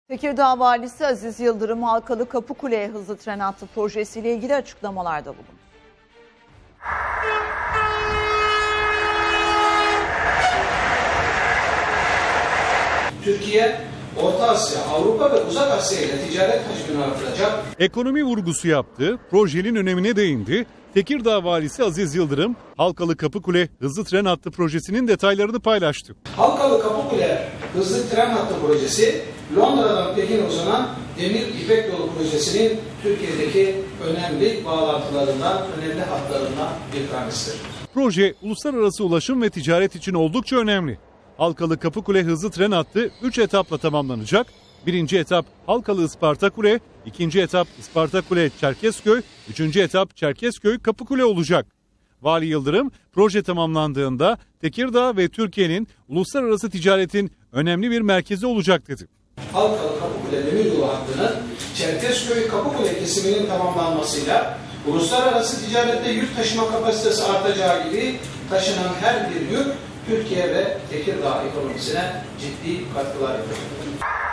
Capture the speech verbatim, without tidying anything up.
Tekirdağ Valisi Aziz Yıldırım, Halkalı Kapıkule'ye hızlı tren hattı projesiyle ilgili açıklamalarda bulundu. Türkiye, Orta Asya, Avrupa ve Uzak Asya ile ticaret hacmini artıracak. Ekonomi vurgusu yaptı, projenin önemine değindi. Tekirdağ Valisi Aziz Yıldırım, Halkalı Kapıkule hızlı tren hattı projesinin detaylarını paylaştı. Halkalı Kapıkule hızlı tren hattı projesi, Londra'dan Pekin'e uzanan Demir İpek Yolu projesinin Türkiye'deki önemli bağlantılarından, önemli hatlarından bir tanesidir. Proje, uluslararası ulaşım ve ticaret için oldukça önemli. Halkalı Kapıkule hızlı tren hattı üç etapla tamamlanacak. Birinci etap Halkalı Ispartakule, ikinci etap Ispartakule Çerkezköy, üçüncü etap Çerkezköy Kapıkule olacak. Vali Yıldırım, proje tamamlandığında Tekirdağ ve Türkiye'nin uluslararası ticaretin önemli bir merkezi olacak dedi. Halkalı Kapıkule demiryolu hattının Çerkezköy Kapıkule kesiminin tamamlanmasıyla uluslararası ticarette yük taşıma kapasitesi artacağı gibi taşınan her bir yük Türkiye ve Tekirdağ ekonomisine ciddi katkılar yapacak.